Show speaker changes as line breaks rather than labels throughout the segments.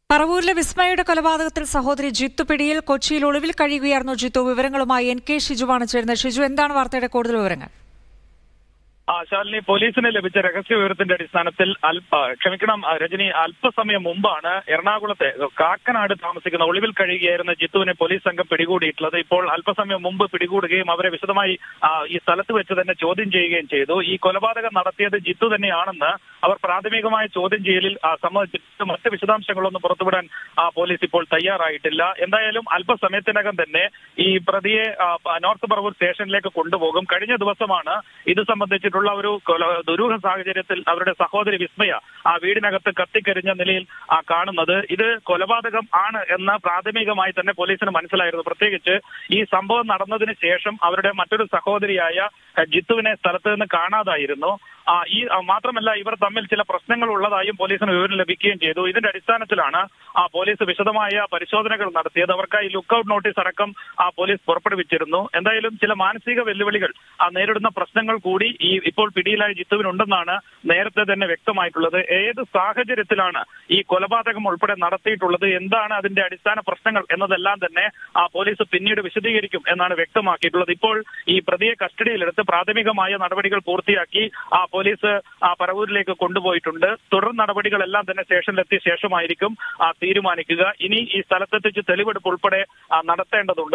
പറവൂരിലെ വിസ്മയുടെ കൊലപാതകത്തിൽ സഹോദരി ജിത്തു പിടിയിൽ. കൊച്ചിയിൽ ഒളിവിൽ കഴിയുകയായിരുന്നു ജിത്തു. വിവരങ്ങളുമായി NK ഷിജുവാണ് ചേരുന്നത്. ഷിജു, എന്താണ് വാർത്തയുടെ കൂടുതൽ വിവരങ്ങൾ?
ശാലിനി, പോലീസിന് ലഭിച്ച രഹസ്യ വിവരത്തിന്റെ അടിസ്ഥാനത്തിൽ രജനി, അല്പസമയം മുമ്പാണ് എറണാകുളത്തെ കാക്കനാട് താമസിക്കുന്ന ഒളിവിൽ കഴിയുകയായിരുന്ന ജിത്തുവിനെ പോലീസ് സംഘം പിടികൂടിയിട്ടുള്ളത്. ഇപ്പോൾ അല്പസമയം മുമ്പ് പിടികൂടുകയും അവരെ വിശദമായി ഈ സ്ഥലത്ത് വെച്ച് തന്നെ ചോദ്യം ചെയ്യുകയും ചെയ്തു. ഈ കൊലപാതകം നടത്തിയത് ജിത്തു തന്നെയാണെന്ന് അവർ പ്രാഥമികമായ ചോദ്യം ചെയ്യലിൽ സമ്മതിച്ചിട്ട് മറ്റ് വിശദാംശങ്ങളൊന്നും പുറത്തുവിടാൻ പോലീസ് ഇപ്പോൾ തയ്യാറായിട്ടില്ല. എന്തായാലും അല്പസമയത്തിനകം തന്നെ ഈ പ്രതിയെ നോർത്ത് പറവൂർ സ്റ്റേഷനിലേക്ക് കൊണ്ടുപോകും. കഴിഞ്ഞ ദിവസമാണ് ഇത് സംബന്ധിച്ചിട്ടുള്ള ഒരു ദുരൂഹ സാഹചര്യത്തിൽ അവരുടെ സഹോദരി വിസ്മയ ആ വീടിനകത്ത് കത്തിക്കരിഞ്ഞ നിലയിൽ കാണുന്നത്. ഇത് കൊലപാതകം ആണ് എന്ന് പ്രാഥമികമായി തന്നെ പോലീസിന് മനസ്സിലായിരുന്നു. പ്രത്യേകിച്ച് ഈ സംഭവം നടന്നതിന് ശേഷം അവരുടെ മറ്റൊരു സഹോദരിയായ ജിത്തുവിനെ സ്ഥലത്ത് നിന്ന് കാണാതായിരുന്നു. മാത്രമല്ല, ഇവർ തമ്മിൽ ചില പ്രശ്നങ്ങൾ ഉള്ളതായും പോലീസിന് വിവരം ലഭിക്കുകയും ചെയ്തു. ഇതിന്റെ അടിസ്ഥാനത്തിലാണ് പോലീസ് വിശദമായ പരിശോധനകൾ നടത്തിയത്. അവർക്കായി ലുക്കൌട്ട് നോട്ടീസ് അടക്കം പോലീസ് പുറപ്പെടുവിച്ചിരുന്നു. എന്തായാലും ചില മാനസിക വെല്ലുവിളികൾ നേരിടുന്ന പ്രശ്നങ്ങൾ കൂടി ഇപ്പോൾ പിടിയിലായ ജിത്തുവിനുണ്ടെന്നാണ് നേരത്തെ തന്നെ വ്യക്തമായിട്ടുള്ളത്. ഏത് സാഹചര്യത്തിലാണ് ഈ കൊലപാതകം ഉൾപ്പെടെ നടത്തിയിട്ടുള്ളത്, എന്താണ് അതിന്റെ അടിസ്ഥാന പ്രശ്നങ്ങൾ എന്നതെല്ലാം തന്നെ പോലീസ് പിന്നീട് വിശദീകരിക്കും എന്നാണ് വ്യക്തമാക്കിയിട്ടുള്ളത്. ഇപ്പോൾ ഈ പ്രതിയെ കസ്റ്റഡിയിലെടുത്ത് പ്രാഥമികമായ നടപടികൾ പൂർത്തിയാക്കി പോലീസ് പറവൂരിലേക്ക് കൊണ്ടുപോയിട്ടുണ്ട്. തുടർ നടപടികളെല്ലാം തന്നെ സ്റ്റേഷനിലെത്തിയ ശേഷമായിരിക്കും തീരുമാനിക്കുക. ഇനി ഈ സ്ഥലത്തെത്തിച്ച് തെളിവെടുപ്പ് ഉൾപ്പെടെ നടത്തേണ്ടതുണ്ട്.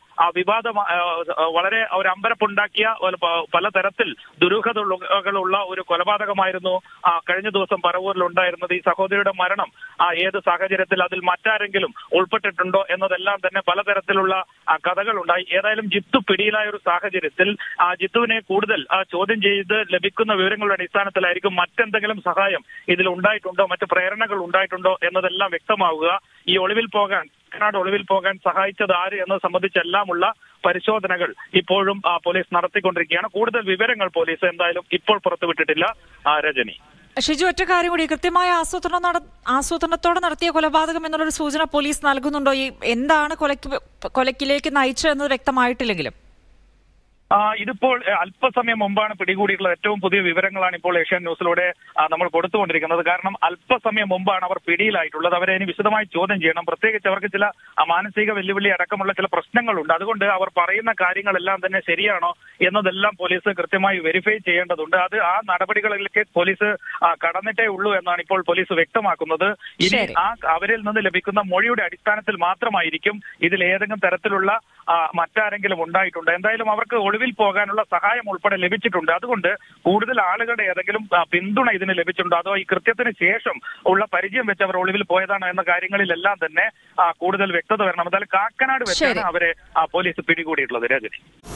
വളരെ ഒരു അമ്പരപ്പുണ്ടാക്കിയ പലതരത്തിൽ ദുരൂഹതകളുള്ള ഒരു കൊലപാതകമായിരുന്നു കഴിഞ്ഞ ദിവസം പറവൂരിൽ ഉണ്ടായിരുന്നത്. ഈ സഹോദരിയുടെ മരണം ഏത് സാഹചര്യത്തിൽ, അതിൽ മറ്റാരെങ്കിലും ഉൾപ്പെട്ടിട്ടുണ്ടോ എന്നതെല്ലാം തന്നെ പലതരത്തിലുള്ള കഥകളുണ്ടായി. ഏതായാലും ജിത്തു പിടിയിലായ ഒരു സാഹചര്യത്തിൽ ജിത്തുവിനെ കൂടുതൽ ചോദ്യം ചെയ്ത് ലഭിക്കുന്ന വിവരങ്ങളുടെ അടിസ്ഥാനത്തിലായിരിക്കും മറ്റെന്തെങ്കിലും സഹായം ഇതിൽ ഉണ്ടായിട്ടുണ്ടോ, മറ്റ് പ്രേരണകൾ ഉണ്ടായിട്ടുണ്ടോ എന്നതെല്ലാം വ്യക്തമാവുക. ഈ ഒളിവിൽ പോകാൻ സഹായിച്ചത് ആര് എന്നത് സംബന്ധിച്ചെല്ലാമുള്ള പരിശോധനകൾ ഇപ്പോഴും പോലീസ് നടത്തിക്കൊണ്ടിരിക്കുകയാണ്. കൂടുതൽ വിവരങ്ങൾ പോലീസ് എന്തായാലും ഇപ്പോൾ പുറത്തുവിട്ടിട്ടില്ല. രജനി,
ഷിജു, ഒറ്റ കാര്യം കൂടി, കൃത്യമായ ആസൂത്രണത്തോടെ നടത്തിയ കൊലപാതകം എന്നുള്ളൊരു സൂചന പോലീസ് നൽകുന്നുണ്ടോ? എന്താണ് കൊലക്കിലേക്ക് നയിച്ചത് എന്നത് വ്യക്തമായിട്ടില്ലെങ്കിലും
ഇതിപ്പോൾ അല്പസമയം മുമ്പാണ് പിടികൂടിയിട്ടുള്ളത്. ഏറ്റവും പുതിയ വിവരങ്ങളാണ് ഇപ്പോൾ ഏഷ്യൻ ന്യൂസിലൂടെ നമ്മൾ കൊടുത്തുകൊണ്ടിരിക്കുന്നത്. കാരണം അല്പസമയം മുമ്പാണ് അവർ പിടിയിലായിട്ടുള്ളത്. അവരെ ഇനി വിശദമായി ചോദ്യം ചെയ്യണം. പ്രത്യേകിച്ച് അവർക്ക് ചില മാനസിക വെല്ലുവിളി അടക്കമുള്ള ചില പ്രശ്നങ്ങളുണ്ട്. അതുകൊണ്ട് അവർ പറയുന്ന കാര്യങ്ങളെല്ലാം തന്നെ ശരിയാണോ എന്നതെല്ലാം പോലീസ് കൃത്യമായി വെരിഫൈ ചെയ്യേണ്ടതുണ്ട്. ആ നടപടികളിലേക്ക് പോലീസ് കടന്നിട്ടേ ഉള്ളൂ എന്നാണ് ഇപ്പോൾ പോലീസ് വ്യക്തമാക്കുന്നത്. ഇനി അവരിൽ നിന്ന് ലഭിക്കുന്ന മൊഴിയുടെ അടിസ്ഥാനത്തിൽ മാത്രമായിരിക്കും ഇതിൽ ഏതെങ്കിലും തരത്തിലുള്ള മറ്റാരെങ്കിലും ഉണ്ടായിട്ടുണ്ട്. എന്തായാലും അവർക്ക് ഒളിവിൽ പോകാനുള്ള സഹായം ഉൾപ്പെടെ ലഭിച്ചിട്ടുണ്ട്. അതുകൊണ്ട് കൂടുതൽ ആളുകളുടെ ഏതെങ്കിലും പിന്തുണ ഇതിന് ലഭിച്ചിട്ടുണ്ടോ, അതോ ഈ കൃത്യത്തിന് ശേഷം ഉള്ള പരിചയം വെച്ച് അവർ ഒളിവിൽ പോയതാണോ എന്ന കാര്യങ്ങളിലെല്ലാം തന്നെ കൂടുതൽ വ്യക്തത വരണം. എന്തായാലും കാക്കനാട് വെച്ചാണ് അവരെ പോലീസ് പിടികൂടിയിട്ടുള്ളത്. രജനി.